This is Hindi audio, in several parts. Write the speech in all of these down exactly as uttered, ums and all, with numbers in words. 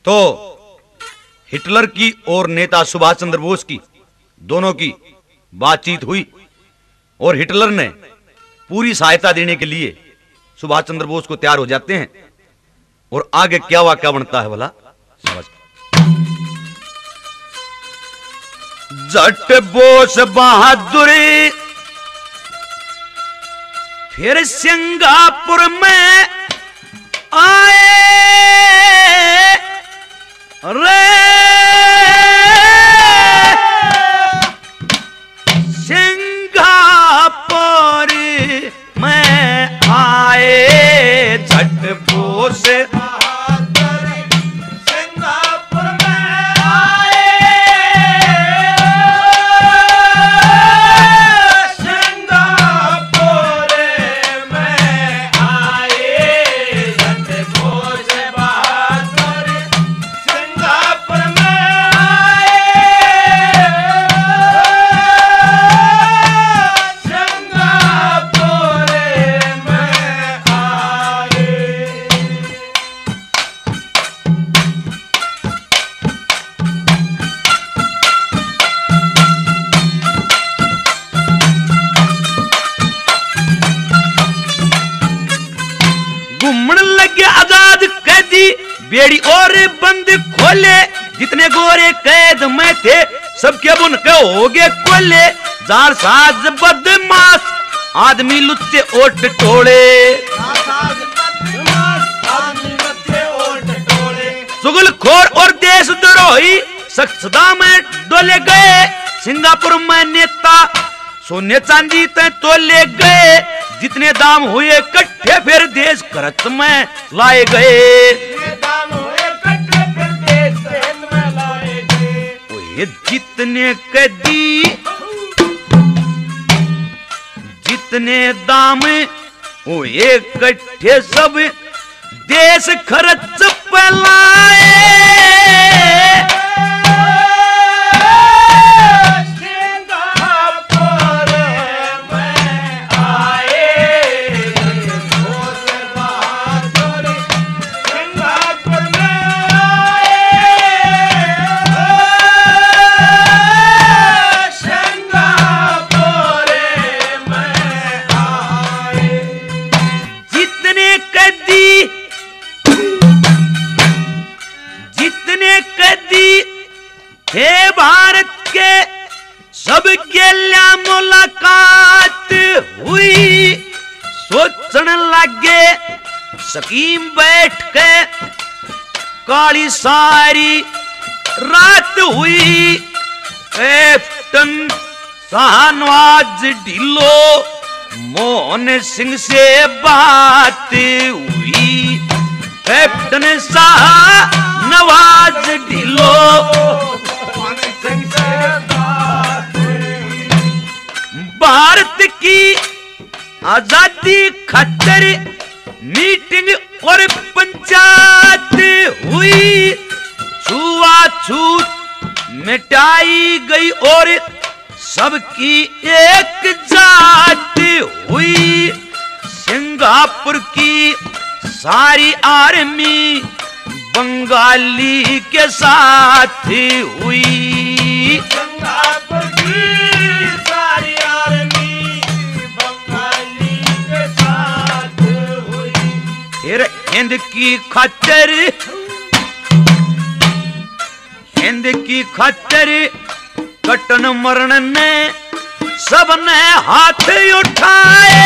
तो हिटलर की और नेता सुभाष चंद्र बोस की दोनों की बातचीत हुई और हिटलर ने पूरी सहायता देने के लिए सुभाष चंद्र बोस को तैयार हो जाते हैं। और आगे क्या वाक्या बनता है भला समझ। जट बोस बहादुर फिर सिंगापुर में आए रे, सिंगापुर में आए जट बोस बहादुर सिंगापुर में आए, सिंगापुर में आए जट बोस बहादुर सिंगापुर में आए, सिंगापुर में आए। घूमन लगे आजाद कैदी बेड़ी और बंद खोले, जितने गोरे कैद में थे सबके अब उनके हो गए कोले। जार साज बदमाश आदमी लुच्चे ओट टोले, चुगलखोर और देशद्रोही सदा में डोले गए। सिंगापुर में नेता सोने चांदी तय तोले गए, जितने दाम हुए इकट्ठे फिर देश खर्च में लाए गए। ये जितने कैदी जितने दाम वो इकट्ठे सब देश खर्च पे लाए। हे भारत के सबके लिया मुलाकात हुई, सोचने लगे स्कीम बैठ के काली सारी रात हुई। कैप्टन शाहनवाज ढिल्लो मोहन सिंह से बात हुई, कैप्टन शाहनवाज ढिल्लो भारत की आजादी खातिर मीटिंग और पंचायत हुई, छुआछूत मिटाई गई और सबकी एक जात हुई। सिंगापुर की सारी आर्मी बंगाली के साथ हुई, सिंगापुर की सारी आर्मी बंगाली के साथ हुई। फिर हिंद की खातिर हिंद की खातिर कटन मरण ने सबने हाथ उठाए।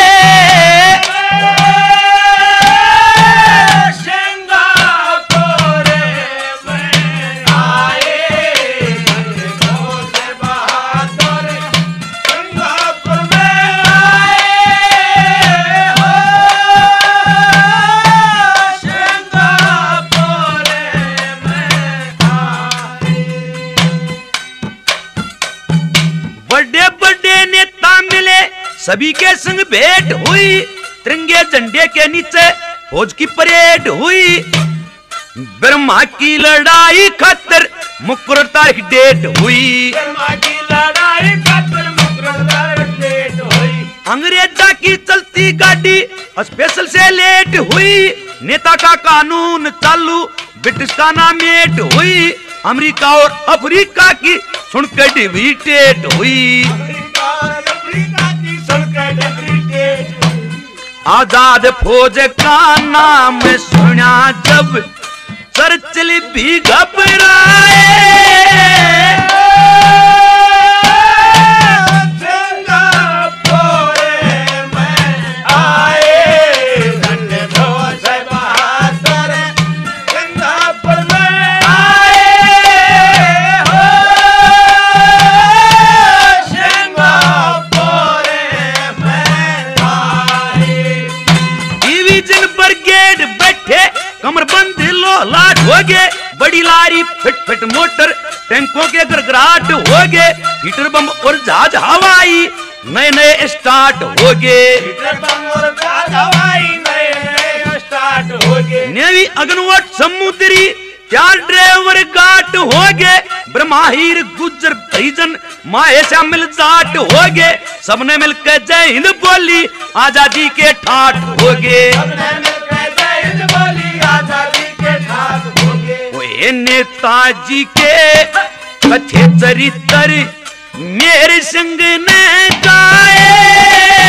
सभी के संग भेंट हुई, तिरंगे झंडे के नीचे फौज की परेड हुई। बर्मा की लड़ाई खातिर मुकर्रर तारीख डेट हुई, बर्मा की लड़ाई खातिर मुकर्रर तारीख डेट हुई। अंग्रेजा की चलती गाड़ी स्पेशल से लेट हुई, नेता का कानून चालू ब्रिटिश का नाम मेट हुई, अमेरिका और अफ्रीका की सुनकर डिविटेट हुई। आजाद फौज का नाम सुना जब चर्चिल भी घबराए। लाट हो गए, बड़ी लारी फिट फिट मोटर टैंकों के गड़गड़ाहट हो गए, हीटर बम और जहाज हवाई नए नए स्टार्ट हो गए। नेवी अग्निवट समुद्री चार ड्राइवर गाट हो गए, ब्रह्माहिर गुज्जर परिजन माए से मिल जाट हो गए, सबने मिलकर जय हिंद बोली आजादी के ठाट हो गए। वे नेताजी के कथे चरित्र मेरे संग ने गाए।